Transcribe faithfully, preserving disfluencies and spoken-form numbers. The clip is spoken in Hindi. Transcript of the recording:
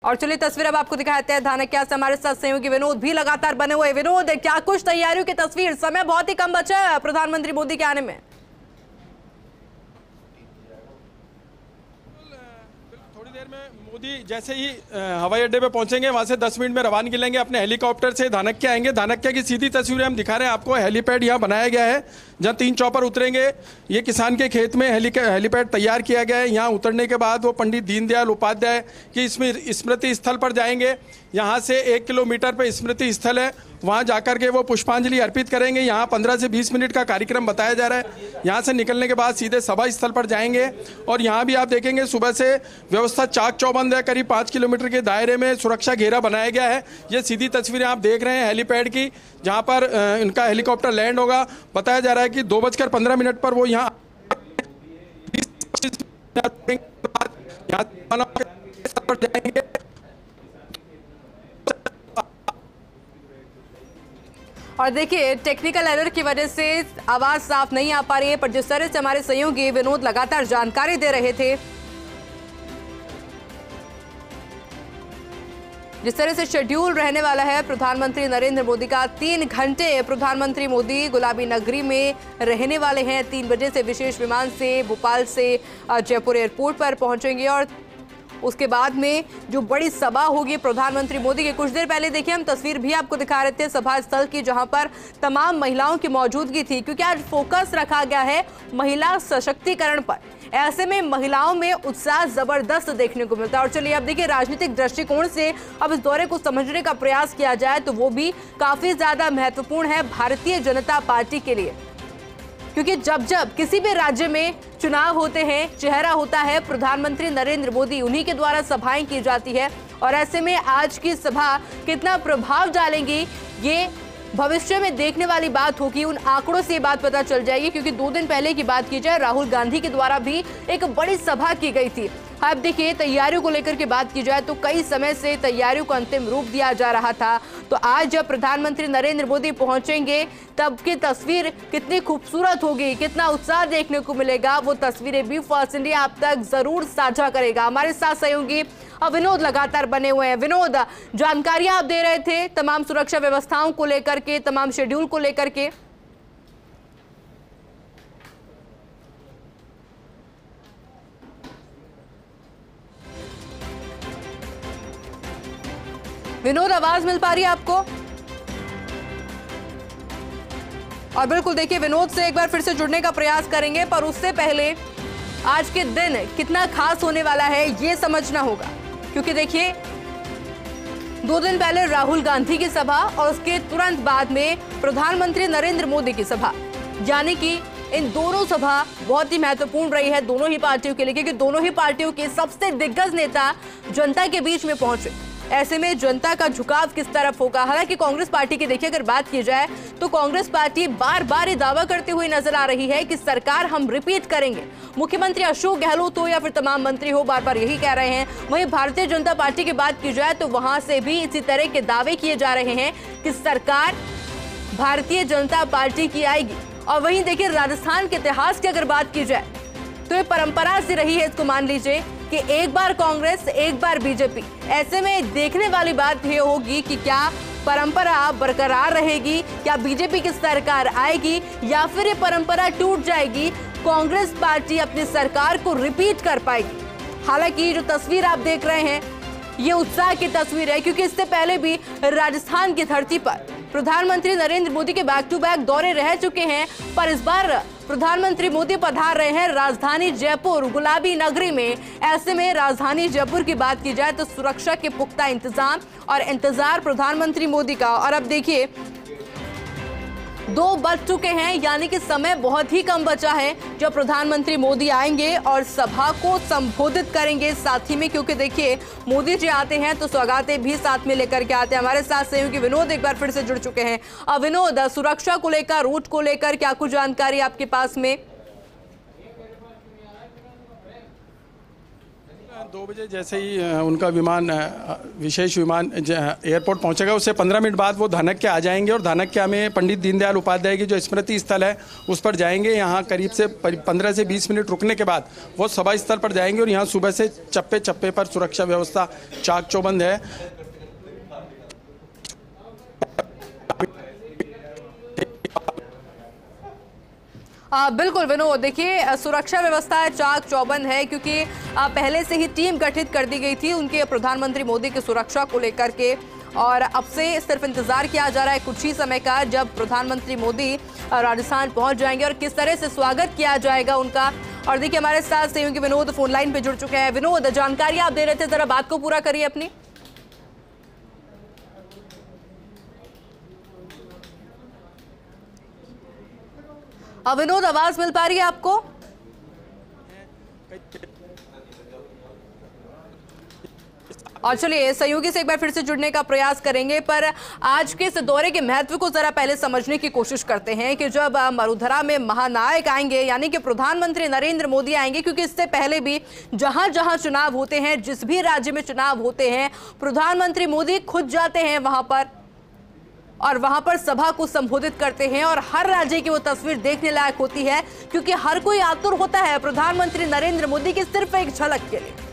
और चलिए तस्वीर अब आपको दिखाते हैं धानक्या से हमारे साथ सहयोगी विनोद भी लगातार बने हुए। विनोद, क्या कुछ तैयारियों की तस्वीर, समय बहुत ही कम बचा है प्रधानमंत्री मोदी के आने में। थोड़ी देर में मोदी जैसे ही हवाई अड्डे पे पहुंचेंगे वहां से दस मिनट में रवानगी लेंगे, अपने हेलीकॉप्टर से धानक्या आएंगे। धानक्या की सीधी तस्वीरें हम दिखा रहे हैं आपको। हेलीपैड यहाँ बनाया गया है जहाँ तीन चॉपर उतरेंगे। ये किसान के खेत में हेली हेलीपैड तैयार किया गया है। यहाँ उतरने के बाद वो पंडित दीनदयाल उपाध्याय की स्मृति स्थल पर जाएंगे। यहाँ से एक किलोमीटर पे स्मृति स्थल है, वहाँ जाकर के वो पुष्पांजलि अर्पित करेंगे। यहाँ पंद्रह से बीस मिनट का कार्यक्रम बताया जा रहा है। यहाँ से निकलने के बाद सीधे सभा स्थल पर जाएंगे और यहाँ भी आप देखेंगे सुबह से व्यवस्था चाक चौबंद है। करीब पाँच किलोमीटर के दायरे में सुरक्षा घेरा बनाया गया है। ये सीधी तस्वीरें आप देख रहे हैं हेलीपैड की, जहाँ पर इनका हेलीकॉप्टर लैंड होगा। बताया जा रहा है कि दो बजकर पंद्रह मिनट पर वो यहाँ जाएंगे। और देखिए टेक्निकल एरर की वजह से आवाज साफ नहीं आ पा रही है, पर जिस तरह से हमारे सहयोगी विनोद लगातार जानकारी दे रहे थे, जिस तरह से शेड्यूल रहने वाला है प्रधानमंत्री नरेंद्र मोदी का, तीन घंटे प्रधानमंत्री मोदी गुलाबी नगरी में रहने वाले हैं। तीन बजे से विशेष विमान से भोपाल से जयपुर एयरपोर्ट पर पहुंचेंगे और उसके बाद में जो बड़ी सभा होगी प्रधानमंत्री मोदी के, कुछ देर पहले देखिए हम तस्वीर भी आपको दिखा रहे थे सभा स्थल की, जहां पर तमाम महिलाओं की मौजूदगी थी, क्योंकि आज फोकस रखा गया है महिला सशक्तिकरण पर। ऐसे में महिलाओं में उत्साह जबरदस्त देखने को मिलता है। और चलिए अब देखिए राजनीतिक दृष्टिकोण से अब इस दौरे को समझने का प्रयास किया जाए तो वो भी काफी ज्यादा महत्वपूर्ण है भारतीय जनता पार्टी के लिए, क्योंकि जब जब किसी भी राज्य में चुनाव होते हैं, चेहरा होता है प्रधानमंत्री नरेंद्र मोदी, उन्हीं के द्वारा सभाएं की जाती है। और ऐसे में आज की सभा कितना प्रभाव डालेंगी ये भविष्य में देखने वाली बात होगी। उन आंकड़ों से ये बात पता चल जाएगी, क्योंकि दो दिन पहले की बात की जाए राहुल गांधी के द्वारा भी एक बड़ी सभा की गई थी। अब देखिए तैयारियों को लेकर के बात की जाए तो कई समय से तैयारियों को अंतिम रूप दिया जा रहा था। तो आज जब प्रधानमंत्री नरेंद्र मोदी पहुंचेंगे तब की तस्वीर कितनी खूबसूरत होगी, कितना उत्साह देखने को मिलेगा, वो तस्वीरें भी फर्स्ट इंडिया आप तक जरूर साझा करेगा। हमारे साथ सहयोगी विनोद लगातार बने हुए हैं। विनोद, जानकारियां आप दे रहे थे तमाम सुरक्षा व्यवस्थाओं को लेकर के, तमाम शेड्यूल को लेकर के। विनोद, आवाज मिल पा रही है आपको? और बिल्कुल देखिए विनोद से एक बार फिर से जुड़ने का प्रयास करेंगे, पर उससे पहले आज के दिन कितना खास होने वाला है ये समझना होगा, क्योंकि देखिए दो दिन पहले राहुल गांधी की सभा और उसके तुरंत बाद में प्रधानमंत्री नरेंद्र मोदी की सभा, यानी कि इन दोनों सभा बहुत ही महत्वपूर्ण रही है दोनों ही पार्टियों के लिए, क्योंकि दोनों ही पार्टियों के सबसे दिग्गज नेता जनता के बीच में पहुंचे। ऐसे में जनता का झुकाव किस तरफ होगा। हालांकि कांग्रेस पार्टी की देखिए अगर बात की जाए तो कांग्रेस पार्टी बार बार ये दावा करते हुए नजर आ रही है कि सरकार हम रिपीट करेंगे। मुख्यमंत्री अशोक गहलोत हो या फिर तमाम मंत्री हो, बार बार यही कह रहे हैं। वहीं भारतीय जनता पार्टी की बात की जाए तो वहां से भी इसी तरह के दावे किए जा रहे हैं कि सरकार भारतीय जनता पार्टी की आएगी। और वहीं देखिए राजस्थान के इतिहास की अगर बात की जाए तो ये परंपरा सी रही है, इसको मान लीजिए कि एक बार कांग्रेस एक बार बीजेपी। ऐसे में देखने वाली बात ये होगी कि क्या परंपरा बरकरार रहेगी, क्या बीजेपी की सरकार आएगी या फिर ये परंपरा टूट जाएगी, कांग्रेस पार्टी अपनी सरकार को रिपीट कर पाएगी। हालांकि जो तस्वीर आप देख रहे हैं ये उत्साह की तस्वीर है, क्योंकि इससे पहले भी राजस्थान की धरती पर प्रधानमंत्री नरेंद्र मोदी के बैक टू बैक दौरे रह चुके हैं, पर इस बार प्रधानमंत्री मोदी पधार रहे हैं राजधानी जयपुर गुलाबी नगरी में। ऐसे में राजधानी जयपुर की बात की जाए तो सुरक्षा के पुख्ता इंतजाम और इंतजार प्रधानमंत्री मोदी का। और अब देखिए दो बज चुके हैं, यानी कि समय बहुत ही कम बचा है जब प्रधानमंत्री मोदी आएंगे और सभा को संबोधित करेंगे साथ ही में, क्योंकि देखिए मोदी जी आते हैं तो सौगातें भी साथ में लेकर के आते हैं। हमारे साथ सहयोगी विनोद एक बार फिर से जुड़ चुके हैं। अब विनोद, सुरक्षा को लेकर, रूट को लेकर क्या कुछ जानकारी आपके पास में? दो बजे जैसे ही अ, उनका विमान अ, विशेष विमान ज- एयरपोर्ट पहुंचेगा, उससे पंद्रह मिनट बाद वो धानक्या आ जाएंगे और धानक्या में पंडित दीनदयाल उपाध्याय की जो स्मृति स्थल है उस पर जाएंगे। यहाँ करीब से पंद्रह से बीस मिनट रुकने के बाद वो सभा स्थल पर जाएंगे और यहाँ सुबह से चप्पे चप्पे पर सुरक्षा व्यवस्था चाक चौबंद है। आ, बिल्कुल विनोद, देखिए सुरक्षा व्यवस्था चाक चौबंद है क्योंकि आ, पहले से ही टीम गठित कर दी गई थी उनके प्रधानमंत्री मोदी की सुरक्षा को लेकर के, और अब से सिर्फ इंतजार किया जा रहा है कुछ ही समय का जब प्रधानमंत्री मोदी राजस्थान पहुंच जाएंगे और किस तरह से स्वागत किया जाएगा उनका। और देखिए हमारे साथ सहयोगी विनोद फोन लाइन पे जुड़ चुके हैं। विनोद, जानकारी आप दे रहे थे, जरा बात को पूरा करिए अपनी। अब विनोद, आवाज मिल पा रही है आपको? और चलिए सहयोगी से एक बार फिर से जुड़ने का प्रयास करेंगे, पर आज के इस दौरे के महत्व को जरा पहले समझने की कोशिश करते हैं कि जब मरुधरा में महानायक आएंगे यानी कि प्रधानमंत्री नरेंद्र मोदी आएंगे, क्योंकि इससे पहले भी जहां जहां चुनाव होते हैं, जिस भी राज्य में चुनाव होते हैं, प्रधानमंत्री मोदी खुद जाते हैं वहां पर और वहां पर सभा को संबोधित करते हैं और हर राज्य की वो तस्वीर देखने लायक होती है क्योंकि हर कोई आतुर होता है प्रधानमंत्री नरेंद्र मोदी की सिर्फ एक झलक के लिए।